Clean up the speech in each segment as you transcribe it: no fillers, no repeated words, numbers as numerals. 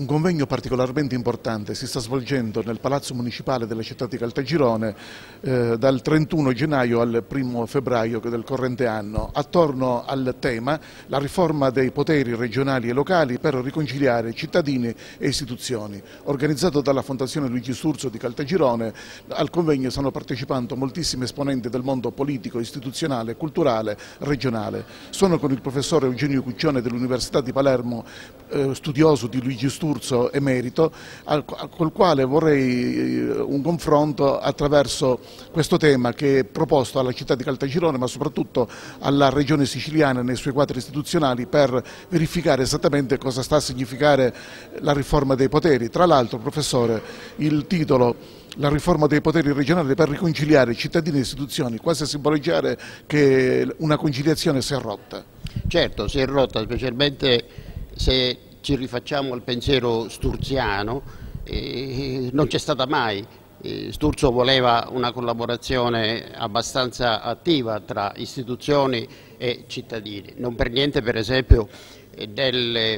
Un convegno particolarmente importante si sta svolgendo nel Palazzo Municipale della città di Caltagirone dal 31 gennaio al 1 febbraio del corrente anno, attorno al tema la riforma dei poteri regionali e locali per riconciliare cittadini e istituzioni. Organizzato dalla Fondazione Luigi Sturzo di Caltagirone, al convegno stanno partecipando moltissimi esponenti del mondo politico, istituzionale, culturale, regionale. Sono con il professore Eugenio Cuccione dell'Università di Palermo, studioso di Luigi Sturzo emerito, col quale vorrei un confronto attraverso questo tema che è proposto alla città di Caltagirone, ma soprattutto alla regione siciliana nei suoi quadri istituzionali, per verificare esattamente cosa sta a significare la riforma dei poteri. Tra l'altro, professore, il titolo "La riforma dei poteri regionali per riconciliare cittadini e istituzioni", quasi a simboleggiare che una conciliazione si è rotta. Certo, si è rotta, specialmente se ci rifacciamo al pensiero sturziano, non c'è stata mai. Sturzo voleva una collaborazione abbastanza attiva tra istituzioni e cittadini, non per niente per esempio del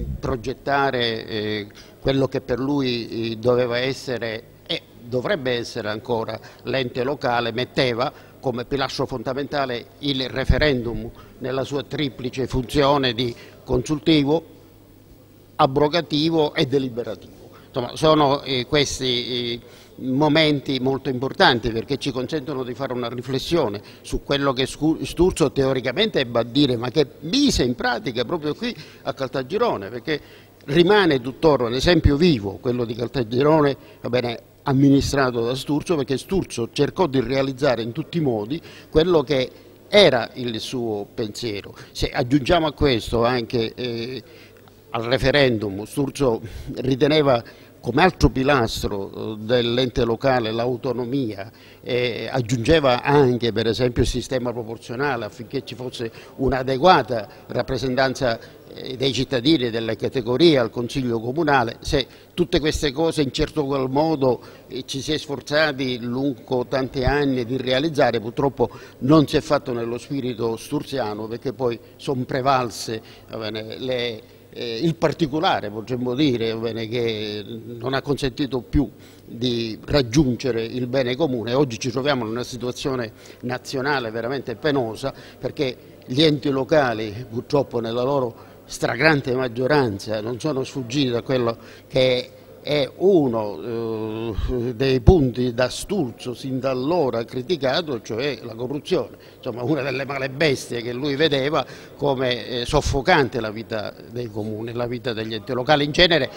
progettare quello che per lui doveva essere e dovrebbe essere ancora l'ente locale, metteva come pilastro fondamentale il referendum nella sua triplice funzione di consultivo, abrogativo e deliberativo. Insomma, sono questi momenti molto importanti perché ci consentono di fare una riflessione su quello che Sturzo teoricamente ebbe a dire, ma che mise in pratica proprio qui a Caltagirone, perché rimane tuttora un esempio vivo quello di Caltagirone, va bene, amministrato da Sturzo, perché Sturzo cercò di realizzare in tutti i modi quello che era il suo pensiero. Se aggiungiamo a questo anche al referendum, Sturzo riteneva come altro pilastro dell'ente locale l'autonomia, aggiungeva anche per esempio il sistema proporzionale affinché ci fosse un'adeguata rappresentanza dei cittadini e delle categorie al Consiglio Comunale. Se tutte queste cose in certo qual modo ci si è sforzati lungo tanti anni di realizzare, purtroppo non si è fatto nello spirito sturziano, perché poi sono prevalse, va bene, il particolare, potremmo dire, che non ha consentito più di raggiungere il bene comune. Oggi ci troviamo in una situazione nazionale veramente penosa, perché gli enti locali purtroppo nella loro stragrande maggioranza non sono sfuggiti da quello che è uno dei punti da Sturzo sin da allora criticato, cioè la corruzione, insomma una delle male bestie che lui vedeva come soffocante la vita dei comuni, la vita degli enti locali in genere.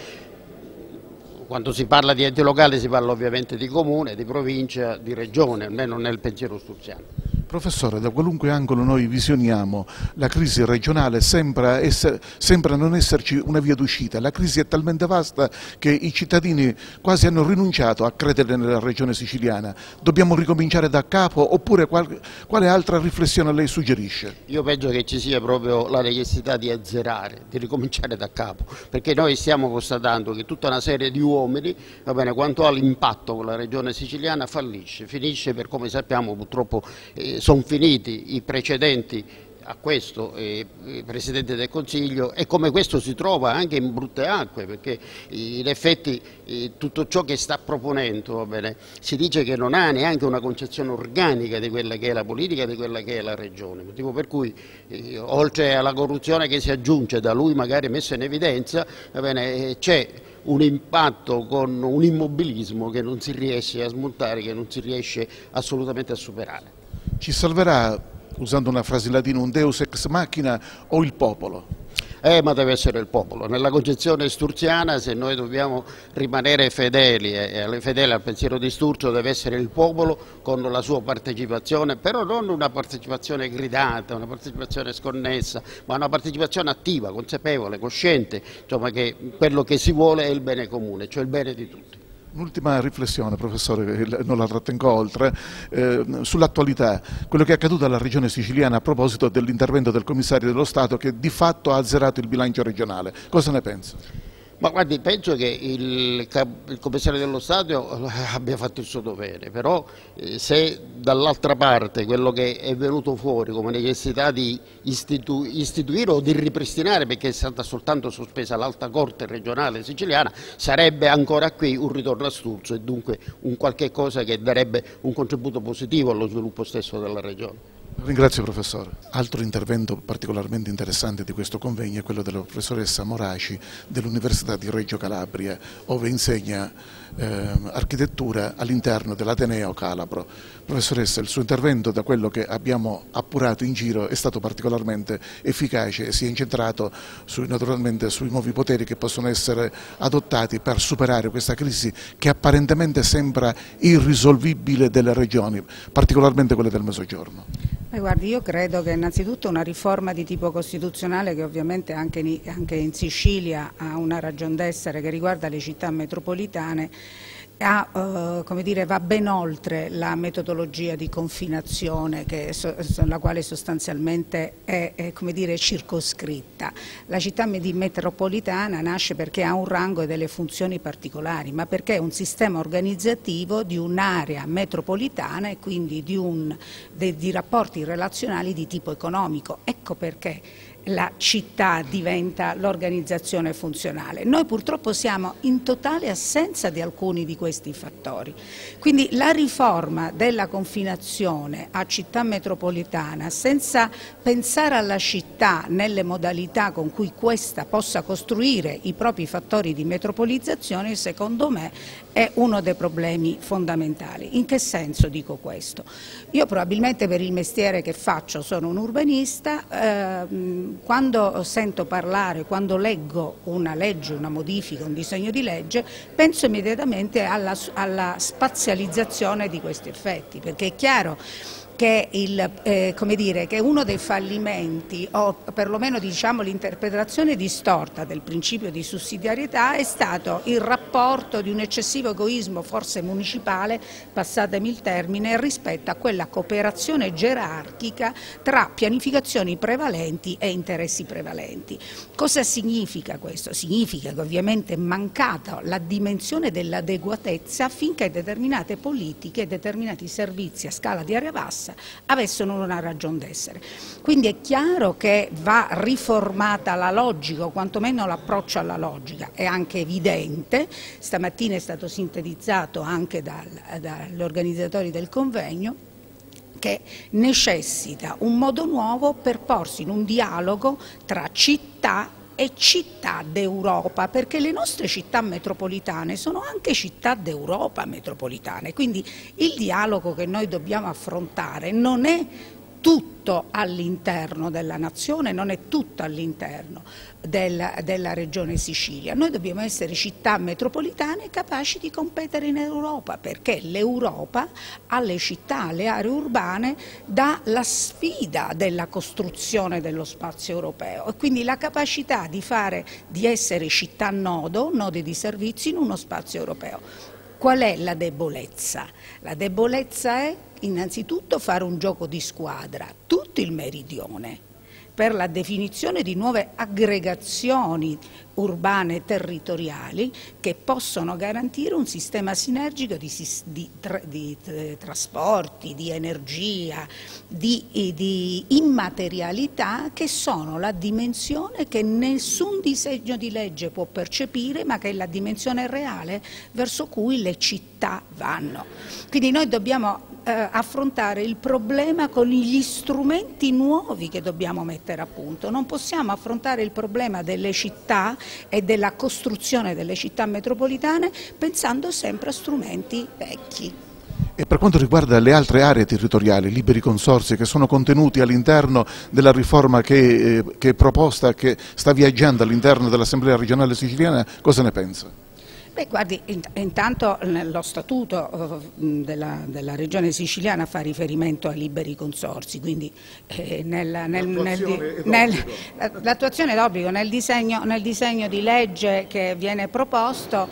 Quando si parla di enti locali si parla ovviamente di comune, di provincia, di regione, almeno nel pensiero sturziano. Professore, da qualunque angolo noi visioniamo la crisi regionale sembra non esserci una via d'uscita. La crisi è talmente vasta che i cittadini quasi hanno rinunciato a credere nella regione siciliana. Dobbiamo ricominciare da capo, oppure quale altra riflessione lei suggerisce? Io penso che ci sia proprio la necessità di azzerare, di ricominciare da capo, perché noi stiamo constatando che tutta una serie di uomini, va bene, quanto all'impatto con la regione siciliana, finisce per, come sappiamo purtroppo sono finiti i precedenti a questo Presidente del Consiglio, e come questo si trova anche in brutte acque, perché in effetti tutto ciò che sta proponendo, va bene, si dice che non ha neanche una concezione organica di quella che è la politica, di quella che è la regione, motivo per cui oltre alla corruzione che si aggiunge da lui magari messa in evidenza, va bene, c'è un impatto con un immobilismo che non si riesce a smontare, che non si riesce assolutamente a superare. Ci salverà, usando una frase latina, un deus ex machina o il popolo? Ma deve essere il popolo. Nella concezione sturziana, se noi dobbiamo rimanere fedeli al pensiero di Sturzo, deve essere il popolo con la sua partecipazione, però non una partecipazione gridata, una partecipazione sconnessa, ma una partecipazione attiva, consapevole, cosciente, insomma, che quello che si vuole è il bene comune, cioè il bene di tutti. Un'ultima riflessione, professore, non la trattengo oltre, sull'attualità, quello che è accaduto alla regione siciliana a proposito dell'intervento del commissario dello Stato che di fatto ha azzerato il bilancio regionale. Cosa ne pensa? Ma guardi, penso che il commissario dello Stato abbia fatto il suo dovere, però se dall'altra parte quello che è venuto fuori come necessità di istituire o di ripristinare, perché è stata soltanto sospesa l'Alta Corte regionale siciliana, sarebbe ancora qui un ritorno a Sturzo e dunque un qualche cosa che darebbe un contributo positivo allo sviluppo stesso della regione. Ringrazio professore. Altro intervento particolarmente interessante di questo convegno è quello della professoressa Moraci dell'Università di Reggio Calabria, dove insegna architettura all'interno dell'Ateneo Calabro. Professoressa, il suo intervento, da quello che abbiamo appurato in giro, è stato particolarmente efficace e si è incentrato naturalmente sui nuovi poteri che possono essere adottati per superare questa crisi che apparentemente sembra irrisolvibile delle regioni, particolarmente quelle del Mezzogiorno. Guardi, io credo che innanzitutto una riforma di tipo costituzionale, che ovviamente anche in Sicilia ha una ragion d'essere, che riguarda le città metropolitane, come dire, va ben oltre la metodologia di confinazione la quale sostanzialmente è come dire, circoscritta. La città metropolitana nasce perché ha un rango e delle funzioni particolari, ma perché è un sistema organizzativo di un'area metropolitana e quindi di rapporti relazionali di tipo economico. Ecco perché la città diventa l'organizzazione funzionale. Noi purtroppo siamo in totale assenza di alcuni di questi fattori. Quindi la riforma della confinazione a città metropolitana, senza pensare alla città nelle modalità con cui questa possa costruire i propri fattori di metropolizzazione, secondo me è uno dei problemi fondamentali. In che senso dico questo? Io probabilmente per il mestiere che faccio sono un urbanista, quando sento parlare, quando leggo una legge, una modifica, un disegno di legge, penso immediatamente alla spazializzazione di questi effetti, perché è chiaro che, che uno dei fallimenti, o perlomeno diciamo l'interpretazione distorta del principio di sussidiarietà, è stato il rapporto di un eccessivo egoismo, forse municipale, passatemi il termine, rispetto a quella cooperazione gerarchica tra pianificazioni prevalenti e interessi prevalenti. Cosa significa questo? Significa che ovviamente è mancata la dimensione dell'adeguatezza affinché determinate politiche, determinati servizi a scala di area bassa avessero una ragion d'essere. Quindi è chiaro che va riformata la logica, o quantomeno l'approccio alla logica. È anche evidente, stamattina è stato sintetizzato anche dagli organizzatori del convegno, che necessita un modo nuovo per porsi in un dialogo tra città e città d'Europa, perché le nostre città metropolitane sono anche città d'Europa metropolitane, quindi il dialogo che noi dobbiamo affrontare non è tutto all'interno della nazione, non è tutto all'interno della regione Sicilia. Noi dobbiamo essere città metropolitane capaci di competere in Europa, perché l'Europa alle città, alle aree urbane dà la sfida della costruzione dello spazio europeo e quindi la capacità di essere città nodo, nodi di servizi in uno spazio europeo. Qual è la debolezza? La debolezza è innanzitutto fare un gioco di squadra, tutto il meridione, per la definizione di nuove aggregazioni urbane e territoriali che possono garantire un sistema sinergico di trasporti, di energia, di immaterialità, che sono la dimensione che nessun disegno di legge può percepire, ma che è la dimensione reale verso cui le città vanno. Quindi noi dobbiamo affrontare il problema con gli strumenti nuovi che dobbiamo mettere a punto. Non possiamo affrontare il problema delle città e della costruzione delle città metropolitane pensando sempre a strumenti vecchi. E per quanto riguarda le altre aree territoriali, liberi consorzi che sono contenuti all'interno della riforma che è proposta, che sta viaggiando all'interno dell'Assemblea regionale siciliana, cosa ne pensa? Beh, guardi, intanto lo statuto della regione siciliana fa riferimento ai liberi consorzi, quindi l'attuazione è d'obbligo. Nel disegno di legge che viene proposto,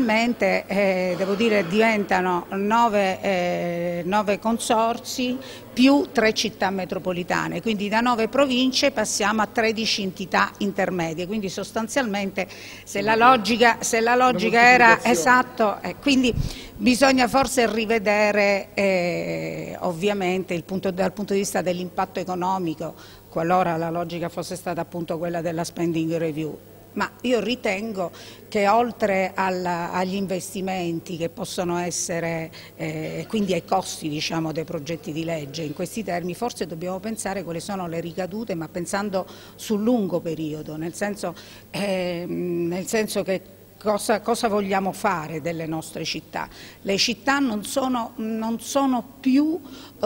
paradossalmente devo dire diventano 9 consorzi più 3 città metropolitane, quindi da 9 province passiamo a 13 entità intermedie, quindi sostanzialmente se la logica era esatto, quindi bisogna forse rivedere ovviamente dal punto di vista dell'impatto economico, qualora la logica fosse stata appunto quella della spending review. Ma io ritengo che oltre agli investimenti che possono essere, quindi ai costi diciamo, dei progetti di legge in questi termini, forse dobbiamo pensare quali sono le ricadute, ma pensando sul lungo periodo, nel senso che cosa vogliamo fare delle nostre città? Le città non sono più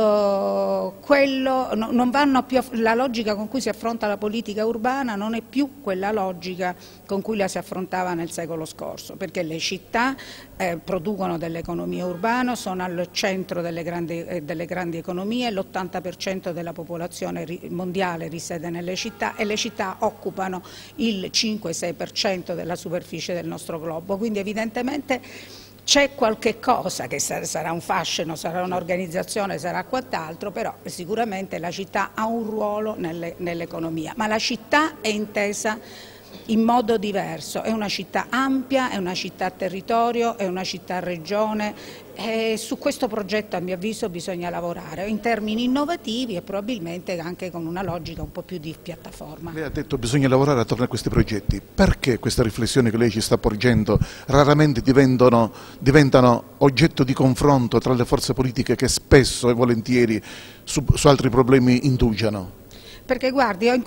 non vanno più, la logica con cui si affronta la politica urbana non è più quella logica con cui la si affrontava nel secolo scorso, perché le città producono dell'economia urbana, sono al centro delle grandi economie, l'80% della popolazione mondiale risiede nelle città e le città occupano il 5-6% della superficie del nostro globo, quindi evidentemente c'è qualche cosa che sarà un fascino, sarà un'organizzazione, sarà quant'altro, però sicuramente la città ha un ruolo nell'economia, ma la città è intesa in modo diverso, è una città ampia, è una città a territorio, è una città a regione e su questo progetto a mio avviso bisogna lavorare in termini innovativi e probabilmente anche con una logica un po' più di piattaforma. Lei ha detto che bisogna lavorare attorno a questi progetti, perché queste riflessioni che lei ci sta porgendo raramente diventano oggetto di confronto tra le forze politiche che spesso e volentieri su altri problemi indugiano? Perché guardi, io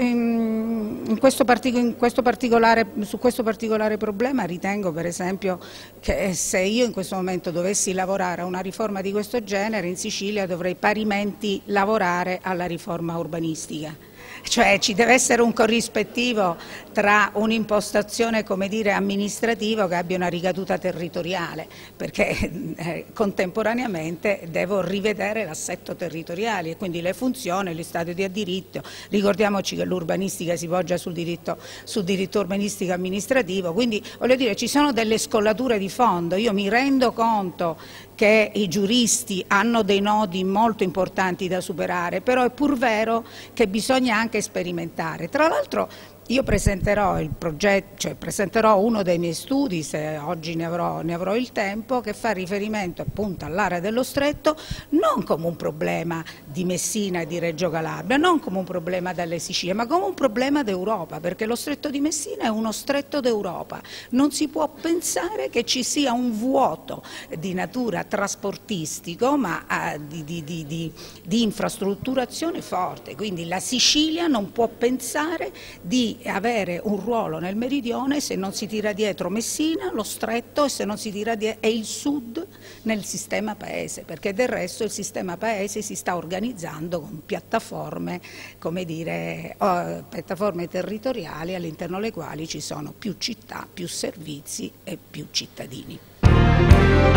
su questo particolare problema ritengo per esempio che se io in questo momento dovessi lavorare a una riforma di questo genere in Sicilia dovrei parimenti lavorare alla riforma urbanistica. Cioè ci deve essere un corrispettivo tra un'impostazione, come dire, amministrativa che abbia una ricaduta territoriale, perché contemporaneamente devo rivedere l'assetto territoriale e quindi le funzioni, gli stati di diritto. Ricordiamoci che l'urbanistica si poggia sul diritto urbanistico amministrativo, quindi voglio dire ci sono delle scollature di fondo. Io mi rendo conto che i giuristi hanno dei nodi molto importanti da superare, però è pur vero che bisogna anche sperimentare. Tra l'altro io presenterò il progetto, cioè presenterò uno dei miei studi, se oggi ne avrò il tempo, che fa riferimento appunto all'area dello Stretto non come un problema di Messina e di Reggio Calabria, non come un problema delle Sicilie, ma come un problema d'Europa, perché lo Stretto di Messina è uno stretto d'Europa. Non si può pensare che ci sia un vuoto di natura trasportistico, ma di infrastrutturazione forte, quindi la Sicilia non può pensare di avere un ruolo nel meridione se non si tira dietro Messina, lo Stretto e il Sud nel sistema paese, perché del resto il sistema paese si sta organizzando con piattaforme, come dire, piattaforme territoriali all'interno delle quali ci sono più città, più servizi e più cittadini.